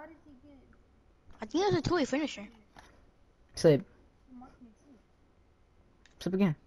I think it was a two-way finisher. Slip. Slip again.